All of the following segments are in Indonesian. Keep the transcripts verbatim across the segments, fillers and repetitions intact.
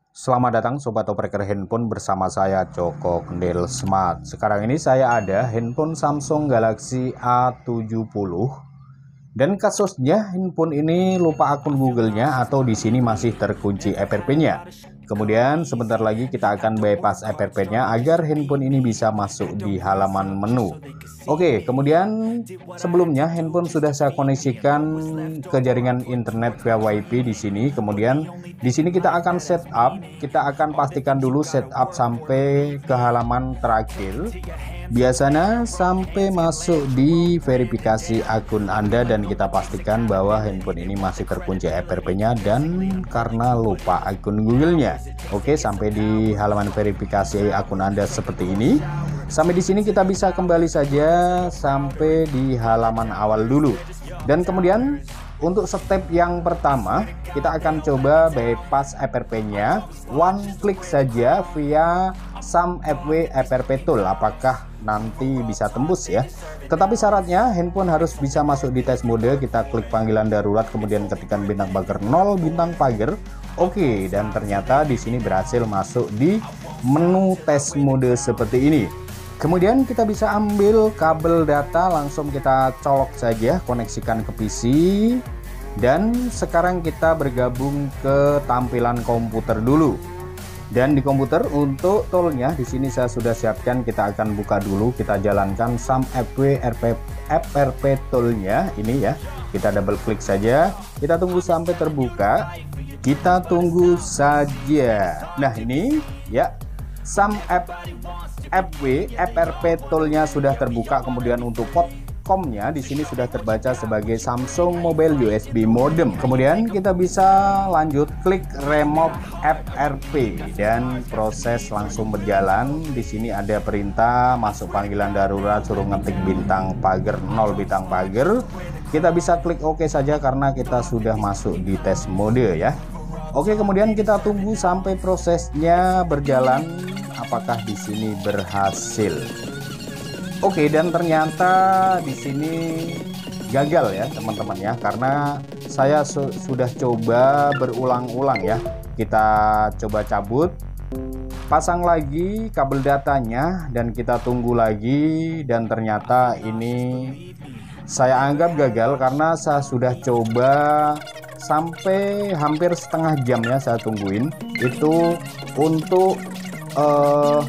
Selamat datang Sobat Operator Handphone bersama saya Joko Kendil Smart. Sekarang ini saya ada handphone Samsung Galaxy A tujuh puluh dan kasusnya handphone ini lupa akun Google-nya atau di sini masih terkunci F R P-nya. Kemudian sebentar lagi kita akan bypass F R P-nya agar handphone ini bisa masuk di halaman menu. Oke, kemudian sebelumnya handphone sudah saya koneksikan ke jaringan internet via WiFi di sini. Kemudian di sini kita akan setup, kita akan pastikan dulu setup sampai ke halaman terakhir. Biasanya sampai masuk di verifikasi akun Anda dan kita pastikan bahwa handphone ini masih terkunci F R P-nya dan karena lupa akun Google-nya. Oke, sampai di halaman verifikasi akun Anda seperti ini. Sampai di sini kita bisa kembali saja sampai di halaman awal dulu. Dan kemudian untuk step yang pertama kita akan coba bypass F R P-nya. One klik saja via SumFW F R P Tool. Apakah nanti bisa tembus ya? Tetapi syaratnya handphone harus bisa masuk di test mode. Kita klik panggilan darurat, kemudian ketikkan bintang pagar nol bintang pagar. Oke, dan ternyata di sini berhasil masuk di menu test mode seperti ini. Kemudian kita bisa ambil kabel data, langsung kita colok saja, koneksikan ke P C. Dan sekarang kita bergabung ke tampilan komputer dulu. Dan di komputer untuk toolnya di sini saya sudah siapkan, kita akan buka dulu, kita jalankan SumFW F R P toolnya ini ya. Kita double klik saja, kita tunggu sampai terbuka, kita tunggu saja. Nah ini ya, SumFW F R P toolnya sudah terbuka. Kemudian untuk port komnya di sini sudah terbaca sebagai Samsung Mobile U S B Modem. Kemudian kita bisa lanjut klik remove F R P dan proses langsung berjalan. Di sini ada perintah masuk panggilan darurat, suruh ngetik bintang pagar nol bintang pagar. Kita bisa klik OK saja karena kita sudah masuk di test mode ya. Oke, kemudian kita tunggu sampai prosesnya berjalan. Apakah di sini berhasil? Oke, dan ternyata di sini gagal ya teman-teman ya, karena saya su sudah coba berulang-ulang ya. Kita coba cabut, pasang lagi kabel datanya dan kita tunggu lagi, dan ternyata ini saya anggap gagal karena saya sudah coba sampai hampir setengah jam ya saya tungguin itu untuk uh,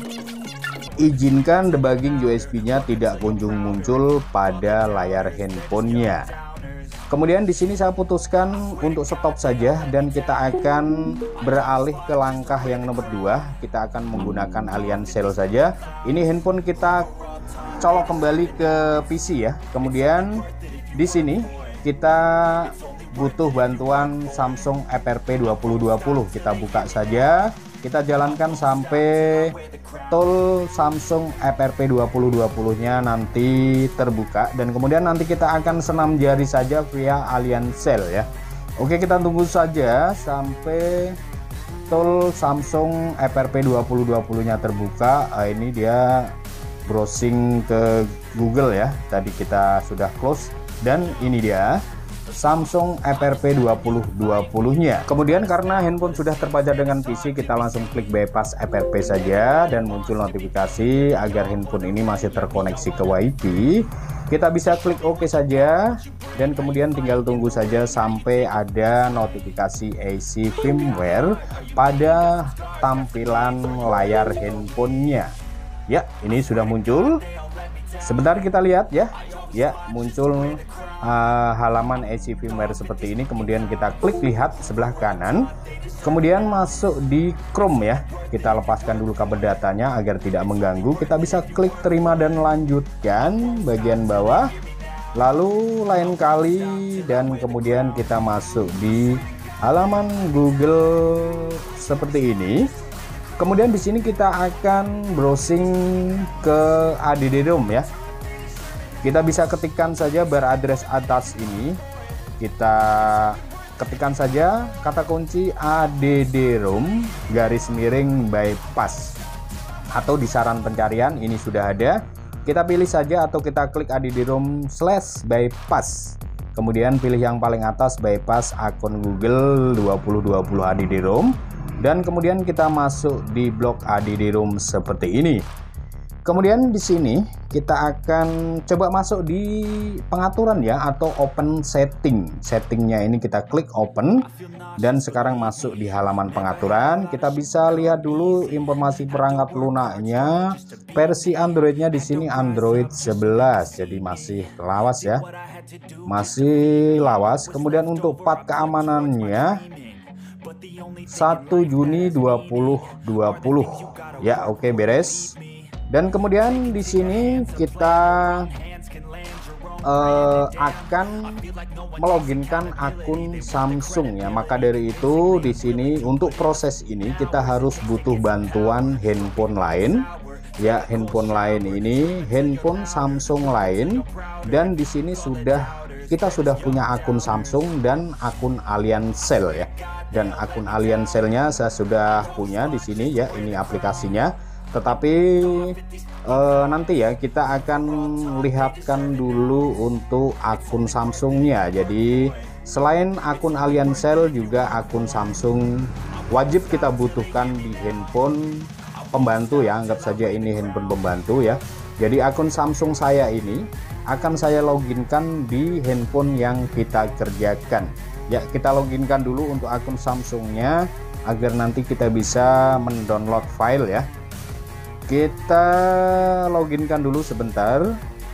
izinkan debugging U S B-nya tidak kunjung muncul pada layar handphonenya. Kemudian di sini saya putuskan untuk stop saja dan kita akan beralih ke langkah yang nomor dua. Kita akan menggunakan Alien Cell saja. Ini handphone kita colok kembali ke P C ya. Kemudian di sini kita butuh bantuan Samsung F R P dua ribu dua puluh. Kita buka saja. Kita jalankan sampai tool Samsung F R P dua ribu dua puluh-nya nanti terbuka, dan kemudian nanti kita akan senam jari saja via Alien Cell ya. Oke, kita tunggu saja sampai tool Samsung F R P dua ribu dua puluh-nya terbuka. Nah, ini dia browsing ke Google ya. Tadi kita sudah close dan ini dia Samsung F R P dua ribu dua puluh-nya. Kemudian karena handphone sudah terpajang dengan P C, kita langsung klik bypass F R P saja dan muncul notifikasi agar handphone ini masih terkoneksi ke WiFi. Kita bisa klik OK saja dan kemudian tinggal tunggu saja sampai ada notifikasi A C firmware pada tampilan layar handphonenya. Ya, ini sudah muncul. Sebentar kita lihat ya. Ya, muncul uh, halaman A C firmware seperti ini. Kemudian kita klik lihat sebelah kanan, kemudian masuk di Chrome ya. Kita lepaskan dulu kabel datanya agar tidak mengganggu. Kita bisa klik terima dan lanjutkan bagian bawah, lalu lain kali, dan kemudian kita masuk di halaman Google seperti ini. Kemudian di sini kita akan browsing ke A D D ROM ya. Kita bisa ketikkan saja bar address atas ini. Kita ketikkan saja kata kunci A D D ROM garis miring bypass, atau di saran pencarian ini sudah ada. Kita pilih saja atau kita klik A D D ROM slash bypass. Kemudian pilih yang paling atas bypass akun Google dua ribu dua puluh A D D ROM. Dan kemudian kita masuk di blok A D D ROM seperti ini. Kemudian di sini kita akan coba masuk di pengaturan ya, atau open setting. Settingnya ini kita klik open, dan sekarang masuk di halaman pengaturan. Kita bisa lihat dulu informasi perangkat lunaknya. Versi Androidnya di sini Android sebelas, jadi masih lawas ya, masih lawas. Kemudian untuk pad keamanannya satu Juni dua ribu dua puluh ya. Oke, beres. Dan kemudian di sini kita uh, akan meloginkan akun Samsung ya. Maka dari itu di sini untuk proses ini kita harus butuh bantuan handphone lain ya. Handphone lain ini handphone Samsung lain, dan di sini sudah kita sudah punya akun Samsung dan akun Aliansel ya. Dan akun Alianselnya saya sudah punya di sini ya, ini aplikasinya. Tetapi eh, nanti ya kita akan lihatkan dulu untuk akun Samsungnya. Jadi selain akun Aliansel juga akun Samsung wajib kita butuhkan di handphone pembantu ya. Anggap saja ini handphone pembantu ya. Jadi akun Samsung saya ini akan saya loginkan di handphone yang kita kerjakan ya. Kita loginkan dulu untuk akun Samsungnya agar nanti kita bisa mendownload file ya. Kita loginkan dulu sebentar.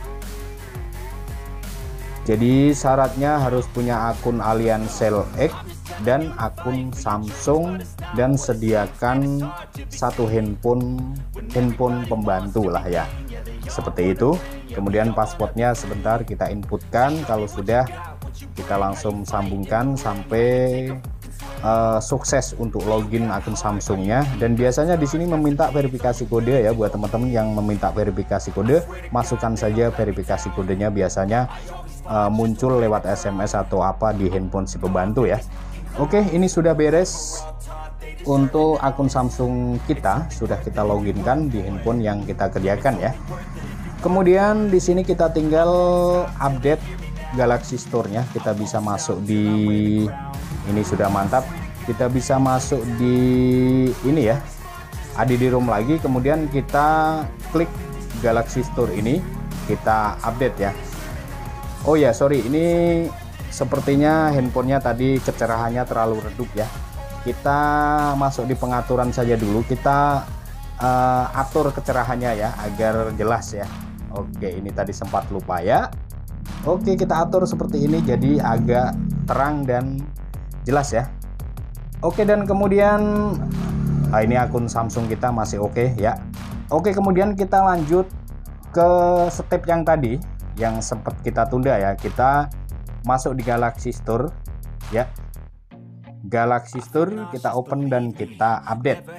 Jadi syaratnya harus punya akun Aliansel X dan akun Samsung, dan sediakan satu handphone handphone pembantu lah ya, seperti itu. Kemudian passwordnya sebentar kita inputkan. Kalau sudah, kita langsung sambungkan sampai Uh, sukses untuk login akun Samsungnya. Dan biasanya di sini meminta verifikasi kode ya. Buat teman-teman yang meminta verifikasi kode, masukkan saja verifikasi kodenya. Biasanya uh, muncul lewat S M S atau apa di handphone si pembantu ya. Oke, ini sudah beres untuk akun Samsung kita, sudah kita loginkan di handphone yang kita kerjakan ya. Kemudian di sini kita tinggal update Galaxy Store-nya. Kita bisa masuk di ini, sudah mantap. Kita bisa masuk di ini ya, A D D ROM lagi. Kemudian kita klik Galaxy Store ini, kita update ya. Oh ya, sorry, ini sepertinya handphonenya tadi kecerahannya terlalu redup ya. Kita masuk di pengaturan saja dulu. Kita uh, atur kecerahannya ya agar jelas ya. Oke, ini tadi sempat lupa ya. Oke, kita atur seperti ini jadi agak terang dan jelas ya. Oke, dan kemudian nah ini akun Samsung kita masih oke ya. Oke, kemudian kita lanjut ke step yang tadi yang sempat kita tunda ya. Kita masuk di Galaxy Store ya. Galaxy Store kita open dan kita update.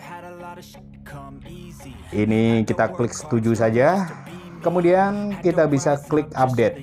Ini kita klik setuju saja. Kemudian kita bisa klik update.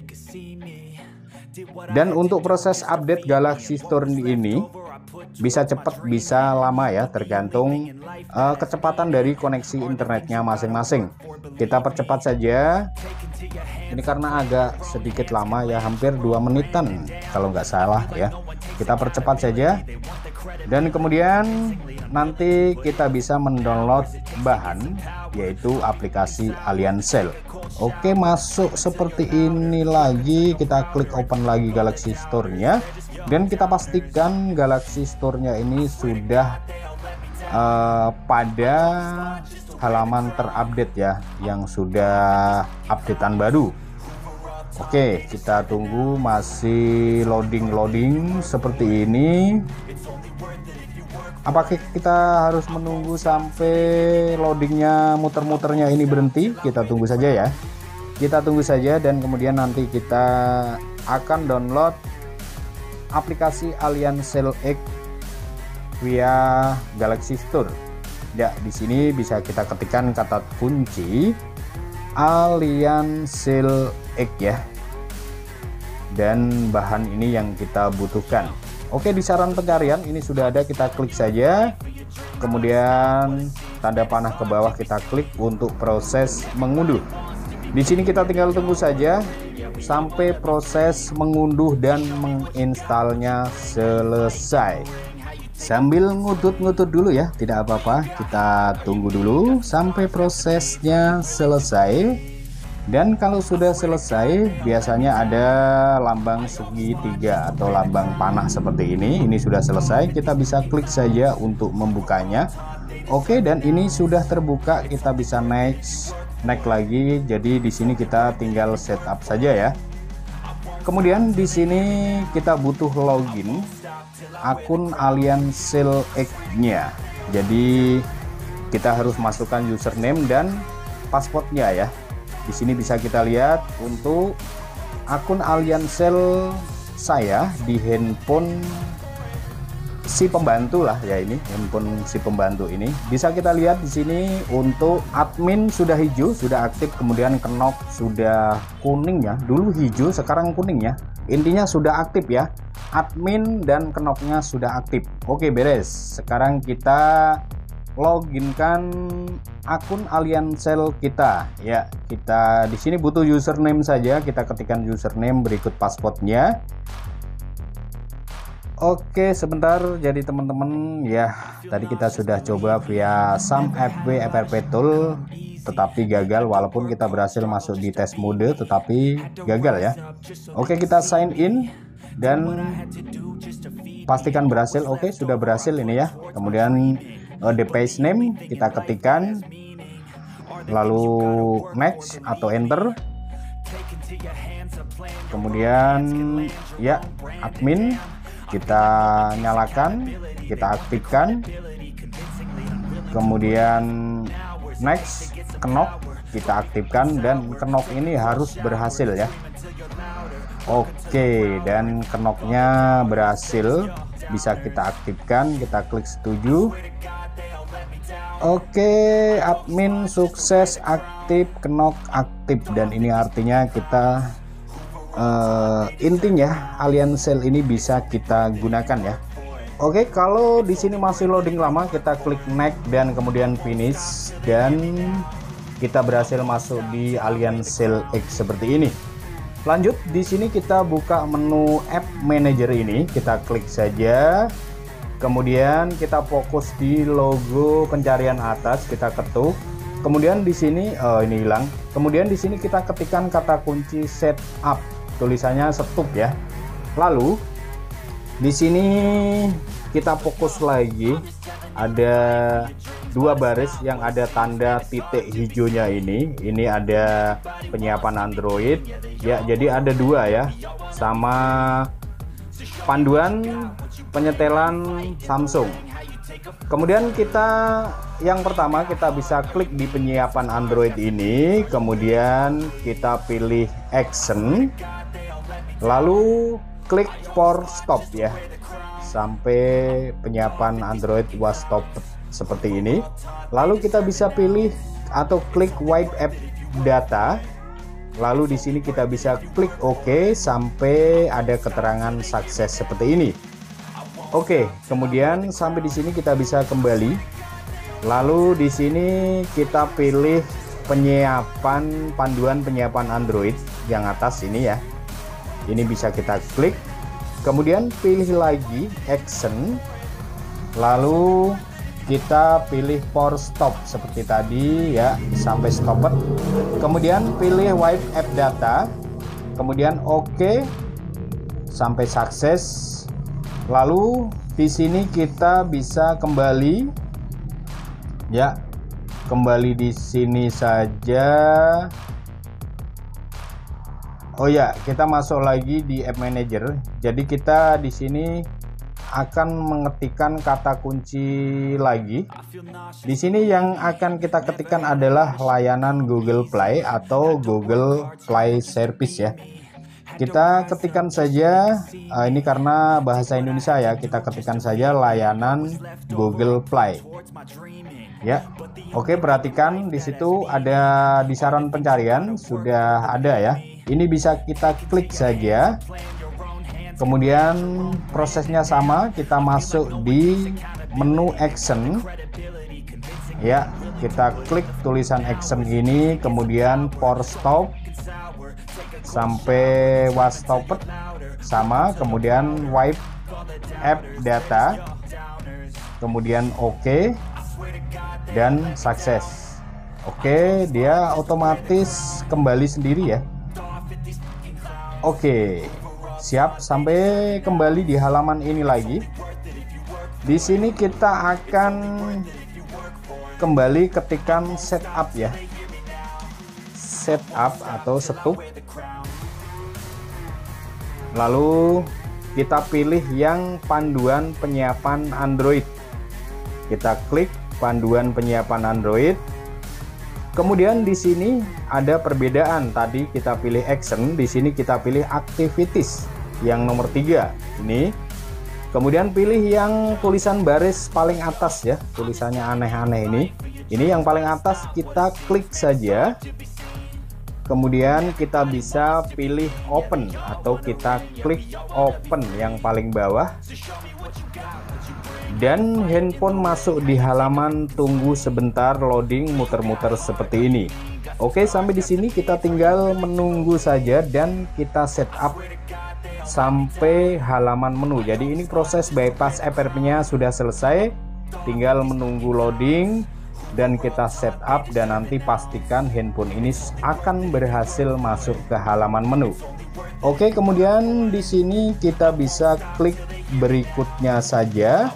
Dan untuk proses update Galaxy Store ini bisa cepat bisa lama ya, tergantung uh, kecepatan dari koneksi internetnya masing-masing. Kita percepat saja. Ini karena agak sedikit lama ya, hampir dua menitan kalau nggak salah ya. Kita percepat saja. Dan kemudian nanti kita bisa mendownload bahan, yaitu aplikasi Aliansel. Oke, masuk seperti ini lagi. Kita klik open lagi Galaxy Store-nya, dan kita pastikan Galaxy Store-nya ini sudah uh, pada halaman terupdate ya, yang sudah updatean baru. Oke, kita tunggu, masih loading-loading seperti ini. Apakah kita harus menunggu sampai loadingnya muter-muternya ini berhenti? Kita tunggu saja ya. Kita tunggu saja, dan kemudian nanti kita akan download aplikasi Aliansel X via Galaxy Store. Ya, di sini bisa kita ketikkan kata kunci Aliansel X ya. Dan bahan ini yang kita butuhkan. Oke, di saran pencarian ini sudah ada, kita klik saja. Kemudian tanda panah ke bawah kita klik untuk proses mengunduh. Di sini kita tinggal tunggu saja sampai proses mengunduh dan menginstalnya selesai. Sambil ngutut-ngutut dulu ya, tidak apa-apa, kita tunggu dulu sampai prosesnya selesai. Dan kalau sudah selesai, biasanya ada lambang segitiga atau lambang panah seperti ini. Ini sudah selesai, kita bisa klik saja untuk membukanya. Oke, dan ini sudah terbuka, kita bisa next, next lagi. Jadi di sini kita tinggal setup saja ya. Kemudian di sini kita butuh login akun Alien Cell X-nya. Jadi kita harus masukkan username dan passwordnya ya. Di sini bisa kita lihat untuk akun Alien Cell saya di handphone si pembantu lah ya, ini handphone si pembantu ini. Bisa kita lihat di sini untuk admin sudah hijau, sudah aktif, kemudian kenop sudah kuning ya. Dulu hijau, sekarang kuning ya. Intinya sudah aktif ya. Admin dan kenopnya sudah aktif. Oke, beres. Sekarang kita loginkan akun Alien Cell kita ya. Kita di sini butuh username saja, kita ketikkan username berikut passwordnya. Oke, sebentar. Jadi teman-teman ya, tadi kita sudah coba via SamFB F R P Tool tetapi gagal, walaupun kita berhasil masuk di tes mode tetapi gagal ya. Oke, kita sign in dan pastikan berhasil. Oke, sudah berhasil ini ya. Kemudian uh, the page name kita ketikkan, lalu next atau enter. Kemudian ya, admin kita nyalakan, kita aktifkan. Kemudian next, knock kita aktifkan, dan knock ini harus berhasil ya. Oke, dan knocknya berhasil, bisa kita aktifkan, kita klik setuju. Oke, admin sukses aktif, knock aktif, dan ini artinya kita Uh, intinya Alien Cell ini bisa kita gunakan ya. Oke, kalau di sini masih loading lama, kita klik next dan kemudian finish, dan kita berhasil masuk di Alien Cell X seperti ini. Lanjut, di sini kita buka menu App Manager ini, kita klik saja. Kemudian kita fokus di logo pencarian atas, kita ketuk. Kemudian di sini oh ini hilang. Kemudian di sini kita ketikkan kata kunci setup. Tulisannya setup ya. Lalu di sini kita fokus lagi, ada dua baris yang ada tanda titik hijaunya ini. Ini ada penyiapan Android ya, jadi ada dua ya, sama panduan penyetelan Samsung. Kemudian kita yang pertama kita bisa klik di penyiapan Android ini, kemudian kita pilih action, lalu klik for stop ya, sampai penyiapan Android was stop seperti ini. Lalu kita bisa pilih atau klik wipe app data, lalu di sini kita bisa klik OK sampai ada keterangan sukses seperti ini. Oke, kemudian sampai di sini kita bisa kembali. Lalu di sini kita pilih penyiapan panduan penyiapan Android yang atas ini ya. Ini bisa kita klik. Kemudian pilih lagi action. Lalu kita pilih for stop seperti tadi ya, sampai stopper. Kemudian pilih wipe app data. Kemudian OK sampai sukses. Lalu di sini kita bisa kembali ya, kembali di sini saja. Oh ya, kita masuk lagi di App Manager. Jadi kita di sini akan mengetikkan kata kunci lagi. Di sini yang akan kita ketikkan adalah layanan Google Play atau Google Play Service ya. Kita ketikkan saja, uh, ini karena bahasa Indonesia ya, kita ketikkan saja layanan Google Play. Ya, oke, perhatikan di situ ada di saran pencarian sudah ada ya. Ini bisa kita klik saja. Kemudian prosesnya sama, kita masuk di menu action. Ya, kita klik tulisan action ini, kemudian for stop sampai was stopped sama, kemudian wipe app data. kemudian oke, dan sukses. Oke, dia otomatis kembali sendiri ya. Oke, siap. Sampai kembali di halaman ini lagi. Di sini kita akan kembali ketikkan setup ya, setup atau setup. Lalu kita pilih yang panduan penyiapan Android. Kita klik panduan penyiapan Android. Kemudian di sini ada perbedaan. Tadi kita pilih action, di sini kita pilih activities yang nomor tiga ini. Kemudian pilih yang tulisan baris paling atas ya, tulisannya aneh-aneh ini. Ini yang paling atas, kita klik saja. Kemudian kita bisa pilih open atau kita klik open yang paling bawah. Dan handphone masuk di halaman tunggu sebentar loading muter-muter seperti ini. Oke, sampai di sini kita tinggal menunggu saja dan kita setup sampai halaman menu. Jadi ini proses bypass F R P-nya sudah selesai, tinggal menunggu loading dan kita setup, dan nanti pastikan handphone ini akan berhasil masuk ke halaman menu. Oke, kemudian di sini kita bisa klik berikutnya saja.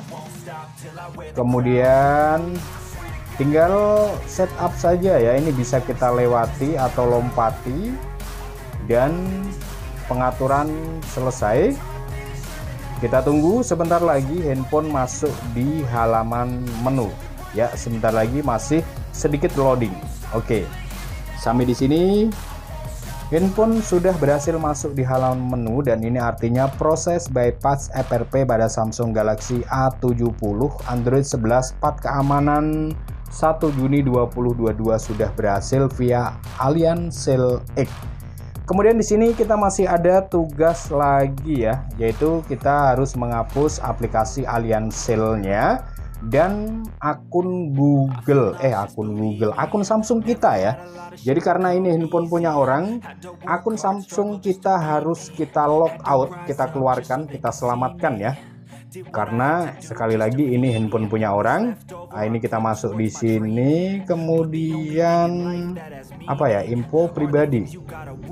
Kemudian tinggal setup saja ya, ini bisa kita lewati atau lompati dan pengaturan selesai. Kita tunggu sebentar lagi handphone masuk di halaman menu. Ya, sebentar lagi masih sedikit loading. Oke, sampai di sini handphone sudah berhasil masuk di halaman menu, dan ini artinya proses bypass F R P pada Samsung Galaxy A tujuh puluh Android sebelas part keamanan satu Juni dua ribu dua puluh dua sudah berhasil via Allianz Shield X. Kemudian di sini kita masih ada tugas lagi ya, yaitu kita harus menghapus aplikasi Allianz Shield-nya dan akun Google, eh akun Google, akun Samsung kita ya. Jadi karena ini handphone punya orang, akun Samsung kita harus kita log out, kita keluarkan, kita selamatkan ya. Karena sekali lagi ini handphone punya orang. Nah, ini kita masuk di sini, kemudian apa ya, info pribadi.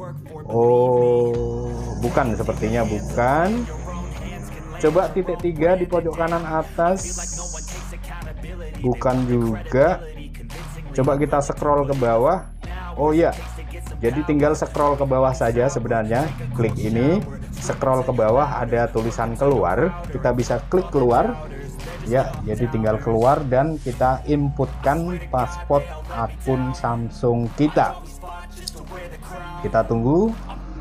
Oh, bukan, sepertinya bukan. Coba titik tiga di pojok kanan atas. Bukan juga. Coba kita scroll ke bawah. Oh iya, jadi tinggal scroll ke bawah saja sebenarnya. Klik ini, scroll ke bawah ada tulisan keluar. Kita bisa klik keluar. Ya, jadi tinggal keluar dan kita inputkan password akun Samsung kita. Kita tunggu.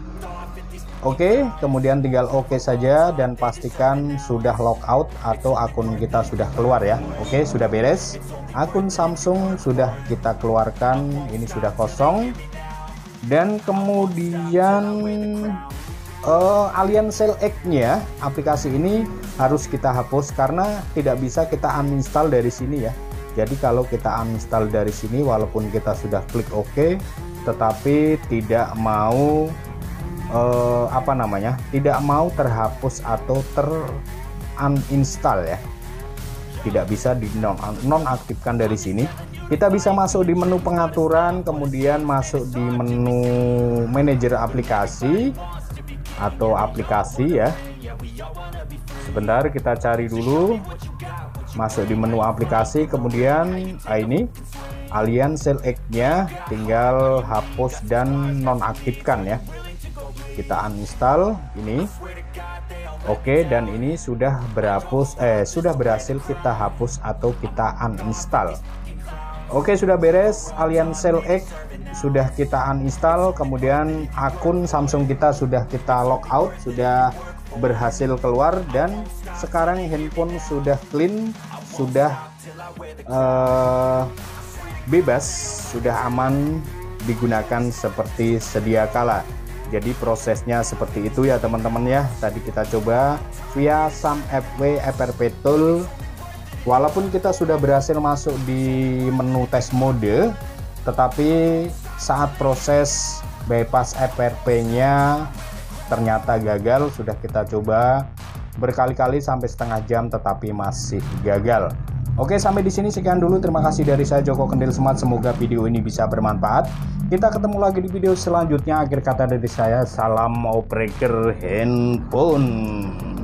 Oke, kemudian tinggal oke saja dan pastikan sudah logout atau akun kita sudah keluar ya. Oke, sudah beres. Akun Samsung sudah kita keluarkan, ini sudah kosong. Dan kemudian uh, Allianz Shield X-nya, aplikasi ini harus kita hapus karena tidak bisa kita uninstall dari sini ya. Jadi kalau kita uninstall dari sini, walaupun kita sudah klik oke, tetapi tidak mau Uh, apa namanya, tidak mau terhapus atau ter uninstall ya, tidak bisa di non nonaktifkan dari sini. Kita bisa masuk di menu pengaturan, kemudian masuk di menu manajer aplikasi atau aplikasi ya. Sebentar, kita cari dulu, masuk di menu aplikasi, kemudian ah, ini Allianz Shield X-nya tinggal hapus dan nonaktifkan ya. Kita uninstall ini. Oke, dan ini sudah berhapus eh sudah berhasil kita hapus atau kita uninstall. Oke, sudah beres. Allianz Shield X sudah kita uninstall, kemudian akun Samsung kita sudah kita logout, sudah berhasil keluar, dan sekarang handphone sudah clean, sudah uh, bebas, sudah aman digunakan seperti sedia kala. Jadi prosesnya seperti itu ya teman-teman ya. Tadi kita coba via SamFW F R P Tool. Walaupun kita sudah berhasil masuk di menu test mode, tetapi saat proses bypass F R P-nya ternyata gagal. Sudah kita coba berkali-kali sampai setengah jam tetapi masih gagal. Oke, sampai di sini sekian dulu. Terima kasih dari saya Joko Kendil Smart. Semoga video ini bisa bermanfaat. Kita ketemu lagi di video selanjutnya. Akhir kata dari saya, salam operator handphone.